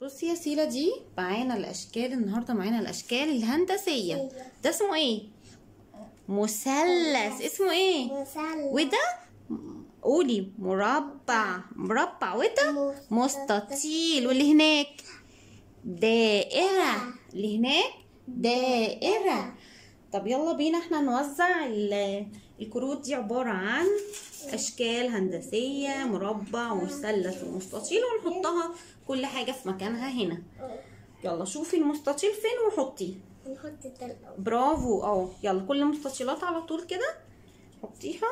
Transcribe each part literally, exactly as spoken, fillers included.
بصي يا سيلا، دي معانا الاشكال النهارده، معانا الاشكال الهندسيه. ده اسمه ايه؟ مثلث. اسمه ايه؟ مثلث. وده قولي مربع. مربع. وده مستطيل. واللي هناك دائره. اللي هناك دائره. طب يلا بينا احنا نوزع الكروت دي. عباره عن اشكال هندسيه، مربع ومثلث ومستطيل، ونحطها كل حاجه في مكانها هنا. يلا شوفي المستطيل فين وحطيه. نحط التلقى. برافو. اه يلا كل المستطيلات على طول كده حطيها.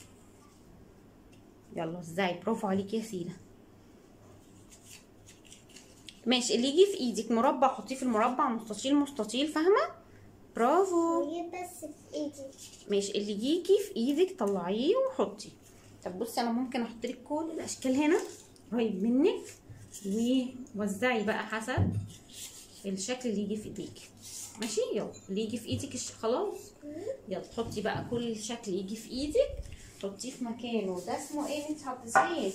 يلا ازاي؟ برافو عليكي يا سيلا. ماشي، اللي يجي في ايدك مربع حطيه في المربع، مستطيل مستطيل. فاهمه؟ برافو. بس في ايدي. ماشي، اللي يجي في ايدك طلعيه وحطي. طب بصي، انا ممكن احط لك كل الاشكال هنا قريب منك، ووزعي بقى حسب الشكل اللي يجي في ايديك. ماشي، يلا اللي يجي في ايدك خلاص. يلا حطي بقى كل شكل يجي في ايدك حطيه في مكانه. ده اسمه ايه انت حطيتيه؟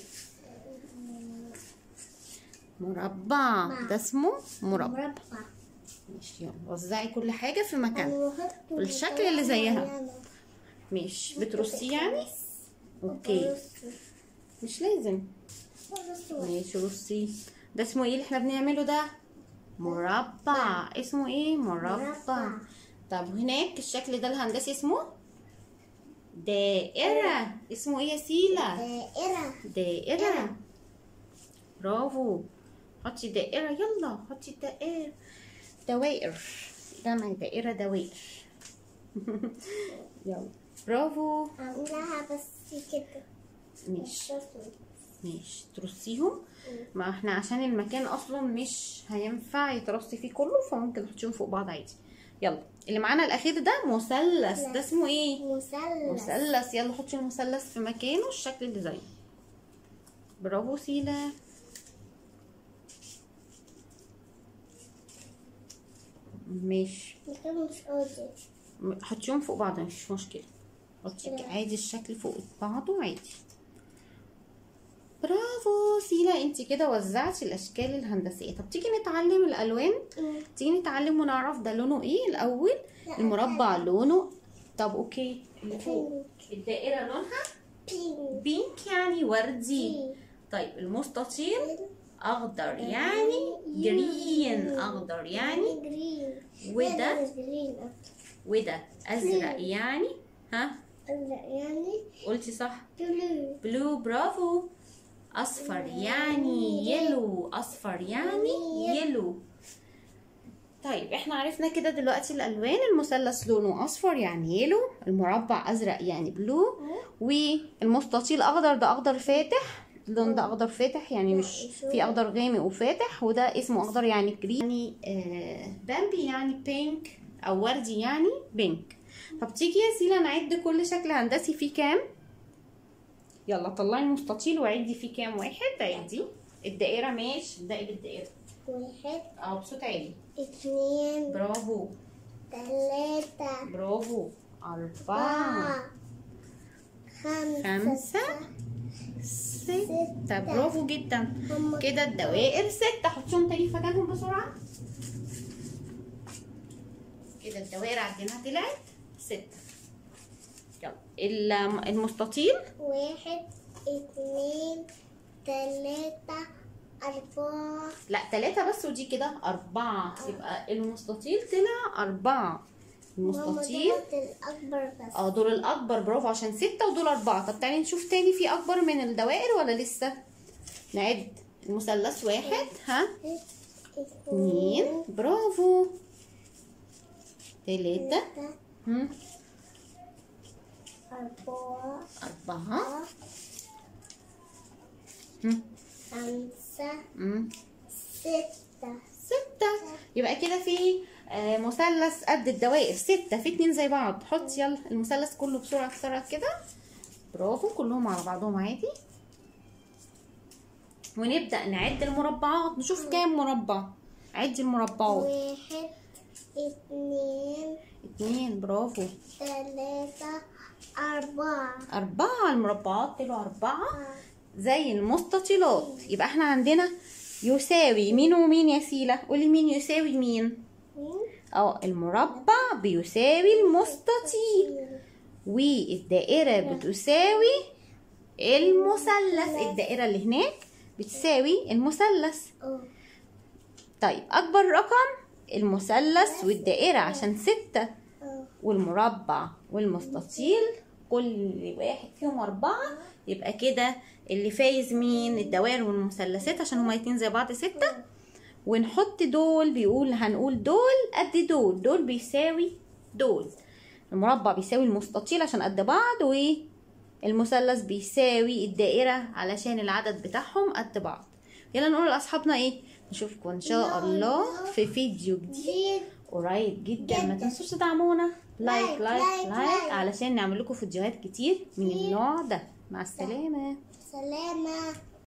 مربع. ده اسمه مربع. مربع. ماشي، يلا وزعي كل حاجه في مكانها بالشكل اللي زيها. ماشي، بترصيه يعني؟ اوكي، مش لازم. ماشي رصيه. ده اسمه ايه اللي احنا بنعمله ده؟ مربع. اسمه ايه؟ مربع. طب هناك الشكل ده الهندسي اسمه دائرة. اسمه ايه يا سيلا؟ دائرة. دائرة. برافو. حطي دائرة. يلا حطي الدائرة. دوائر. جمع دائرة دوائر. يلا برافو. عاملاها بس كده. ماشي ماشي، ترصيهم. ما احنا عشان المكان اصلا مش هينفع يترصي فيه كله، فممكن تحطيهم فوق بعض عادي. يلا اللي معانا الاخير ده مثلث. ده اسمه ايه؟ مثلث. مثلث. يلا حطي المثلث في مكانه الشكل اللي زيه. برافو سيلا. ماشي، مش قادر. حطيهم فوق بعض مفيش مشكله. حطي عادي الشكل فوق بعضه عادي. برافو سيلا، انت كده وزعتي الاشكال الهندسيه. طب تيجي نتعلم الالوان. مم. تيجي نتعلم ونعرف ده لونه ايه الاول. المربع لونه، طب اوكي، اللي فوق الدائره لونها بينك. بينك يعني وردي. طيب المستطيل اخضر يعني جرين. اخضر يعني جرين. وده جرين. وده ازرق يعني ها؟ ازرق يعني قلتي صح. بلو. بلو. برافو. اصفر يعني يلو. اصفر يعني يلو. طيب احنا عرفنا كده دلوقتي الالوان. المثلث لونه اصفر يعني يلو، المربع ازرق يعني بلو، والمستطيل اخضر ده اخضر فاتح. اللون ده اخضر فاتح يعني مش في اخضر غامق وفاتح، وده اسمه اخضر يعني جرين يعني آه بامبي يعني بينك، او وردي يعني بينك. طب تيجي يا سيلا نعد كل شكل هندسي فيه كام. يلا طلعي المستطيل وعدي فيه كام واحد. عدي الدائرة. ماشي، ابدأي بالدائرة. واحد. اه بصوت عالي. اتنين. برافو. تلاتة. برافو. أربعة. خمسة. خمسة. ستة. برافو جدا. كده الدوائر ستة. حطيهم تاني في مكانهم بسرعة. كده الدوائر عندنا طلعت ستة. يلا المستطيل واحد اتنين تلاتة أربعة. لا تلاتة بس، ودي كده أربعة. يبقى المستطيل طلع أربعة. المستطيل الأكبر بس. اه دول الأكبر. برافو، عشان ستة ودول أربعة. طب تعالي نشوف تاني في أكبر من الدوائر ولا لسه؟ نعد. المثلث واحد ها؟ اتنين. برافو. تلاتة. هم؟ أربعة. أربعة. هم؟ خمسة. هم؟ ستة. ستة. يبقى كده في آه مثلث قد الدوائر ستة، في اتنين زي بعض. حط يلا المثلث كله بسرعة بسرعة كده. برافو، كلهم على بعضهم عادي. ونبدأ نعد المربعات، نشوف كام مربع. عدي المربعات. واحد اتنين اتنين. برافو. تلاتة أربعة. أربعة. المربعات طلعوا أربعة زي المستطيلات. يبقى احنا عندنا يساوي مين ومين يا سيلا؟ قولي مين يساوي مين؟ اه المربع بيساوي المستطيل، والدائرة بتساوي المثلث. الدائرة اللي هناك بتساوي المثلث. طيب أكبر رقم المثلث والدائرة عشان ستة، والمربع والمستطيل كل واحد فيهم أربعة، يبقى كده اللي فايز مين؟ الدوائر والمثلثات عشان هما الاتنين زي بعض ستة. ونحط دول، بيقول هنقول دول قد دول، دول بيساوي دول. المربع بيساوي المستطيل عشان قد بعض، والمثلث بيساوي الدائرة علشان العدد بتاعهم قد بعض. يلا نقول لأصحابنا ايه؟ نشوفكم ان شاء الله في فيديو جديد قريب جدا. ما تنسوش تدعمونا لايك لايك لايك علشان نعمل لكم فيديوهات كتير من النوع ده. مع السلامة. سلامة.